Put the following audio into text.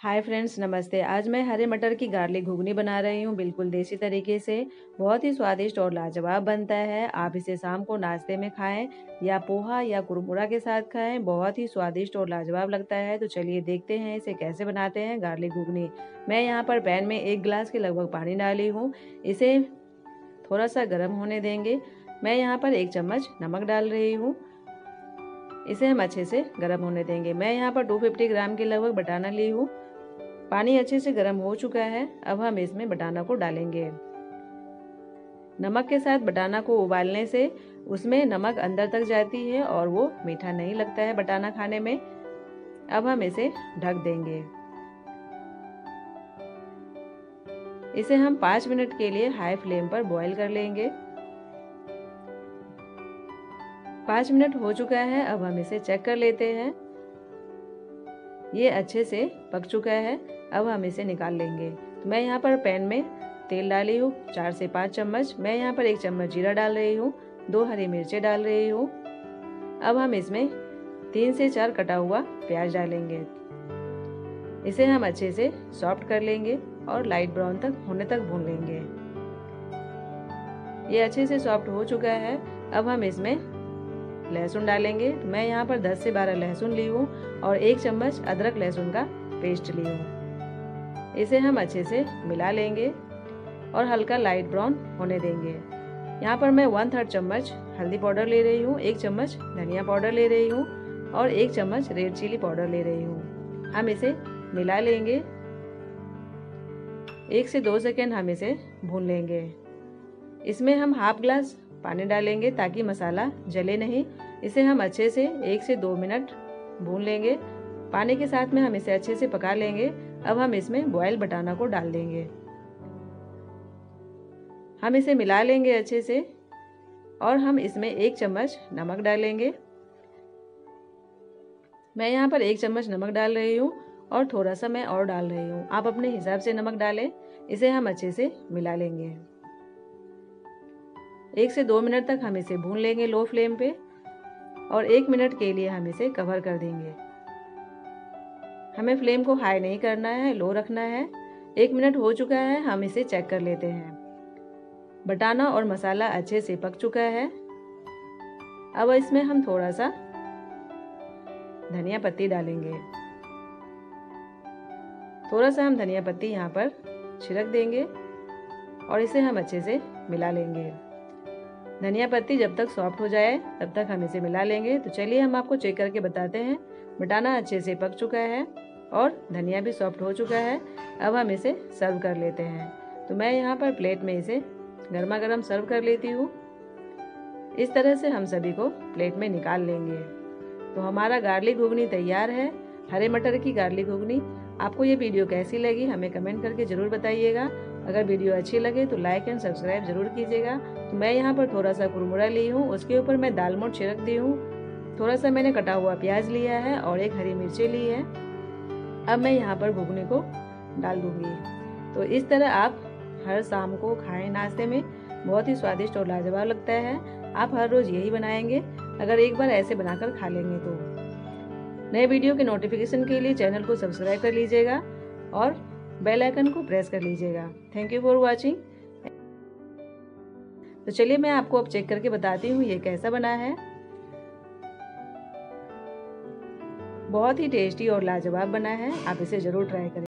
Hi friends, नमस्ते। आज मैं हरे मटर की गार्लिक घुगनी बना रही हूँ, बिल्कुल देसी तरीके से। बहुत ही स्वादिष्ट और लाजवाब बनता है। आप इसे शाम को नाश्ते में खाएं या पोहा या कुरमुरा के साथ खाएं। बहुत ही स्वादिष्ट और लाजवाब लगता है। तो चलिए देखते हैं इसे कैसे बनाते हैं गार्लिक घुगनी। मैं यहाँ पर पैन में 1 गिलास के लगभग पानी डाली हूँ। इसे थोड़ा सा गर्म होने देंगे। मैं यहाँ पर 1 चम्मच नमक डाल रही हूँ। इसे हम अच्छे से गर्म होने देंगे। मैं यहाँ पर 250 ग्राम के लगभग बटाना ली हूँ। पानी अच्छे से गर्म हो चुका है। अब हम इसमें बटाना को डालेंगे। नमक के साथ बटाना को उबालने से उसमें नमक अंदर तक जाती है और वो मीठा नहीं लगता है बटाना खाने में। अब हम इसे ढक देंगे। इसे हम 5 मिनट के लिए हाई फ्लेम पर बॉईल कर लेंगे। 5 मिनट हो चुका है। अब हम इसे चेक कर लेते हैं। ये अच्छे से पक चुका है। अब हम इसे निकाल लेंगे। तो मैं यहाँ पर पैन में तेल डाली हूँ 4 से 5 चम्मच। मैं यहाँ पर 1 चम्मच जीरा डाल रही हूँ, 2 हरी मिर्चें डाल रही हूँ। अब हम इसमें 3 से 4 कटा हुआ प्याज डालेंगे। इसे हम अच्छे से सॉफ्ट कर लेंगे और लाइट ब्राउन तक होने तक भून लेंगे। ये अच्छे से सॉफ्ट हो चुका है। अब हम इसमें लहसुन डालेंगे। तो मैं यहाँ पर 10 से 12 लहसुन ली हूँ और 1 चम्मच अदरक लहसुन का पेस्ट ली हूँ। इसे हम अच्छे से मिला लेंगे और हल्का लाइट ब्राउन होने देंगे। यहाँ पर मैं 1/3 चम्मच हल्दी पाउडर ले रही हूँ, 1 चम्मच धनिया पाउडर ले रही हूँ और 1 चम्मच रेड चिली पाउडर ले रही हूँ। हम इसे मिला लेंगे। 1 से 2 सेकेंड हम इसे भून लेंगे। इसमें हम हाफ ग्लास पानी डालेंगे ताकि मसाला जले नहीं। इसे हम अच्छे से 1 से 2 मिनट भून लेंगे। पानी के साथ में हम इसे अच्छे से पका लेंगे। अब हम इसमें बॉयल बटाना को डाल देंगे। हम इसे मिला लेंगे अच्छे से और हम इसमें 1 चम्मच नमक डालेंगे। मैं यहाँ पर 1 चम्मच नमक डाल रही हूँ और थोड़ा सा मैं और डाल रही हूँ। आप अपने हिसाब से नमक डालें। इसे हम अच्छे से मिला लेंगे। 1 से 2 मिनट तक हम इसे भून लेंगे लो फ्लेम पे और 1 मिनट के लिए हम इसे कवर कर देंगे। हमें फ्लेम को हाई नहीं करना है, लो रखना है। 1 मिनट हो चुका है। हम इसे चेक कर लेते हैं। बटाना और मसाला अच्छे से पक चुका है। अब इसमें हम थोड़ा सा धनिया पत्ती डालेंगे। थोड़ा सा हम धनिया पत्ती यहाँ पर छिड़क देंगे और इसे हम अच्छे से मिला लेंगे। धनिया पत्ती जब तक सॉफ्ट हो जाए तब तक हम इसे मिला लेंगे। तो चलिए हम आपको चेक करके बताते हैं। बटाना अच्छे से पक चुका है और धनिया भी सॉफ्ट हो चुका है। अब हम इसे सर्व कर लेते हैं। तो मैं यहाँ पर प्लेट में इसे गर्मा गर्म सर्व कर लेती हूँ। इस तरह से हम सभी को प्लेट में निकाल लेंगे। तो हमारा गार्लिक घुगनी तैयार है, हरे मटर की गार्लिक घुगनी। आपको ये वीडियो कैसी लगी हमें कमेंट करके ज़रूर बताइएगा। अगर वीडियो अच्छी लगे तो लाइक एंड सब्सक्राइब जरूर कीजिएगा। तो मैं यहाँ पर थोड़ा सा कुरमुरा ली हूँ, उसके ऊपर मैं दाल मोठ छिड़क दी हूँ। थोड़ा सा मैंने कटा हुआ प्याज लिया है और 1 हरी मिर्ची ली है। अब मैं यहाँ पर घुगनी को डाल दूंगी। तो इस तरह आप हर शाम को खाएं नाश्ते में। बहुत ही स्वादिष्ट और लाजवाब लगता है। आप हर रोज यही बनाएंगे अगर एक बार ऐसे बनाकर खा लेंगे तो। नए वीडियो के नोटिफिकेशन के लिए चैनल को सब्सक्राइब कर लीजिएगा और बेल आइकन को प्रेस कर लीजिएगा। Thank you for watching. तो चलिए मैं आपको अब चेक करके बताती हूँ ये कैसा बना है। बहुत ही टेस्टी और लाजवाब बना है। आप इसे जरूर ट्राई करें।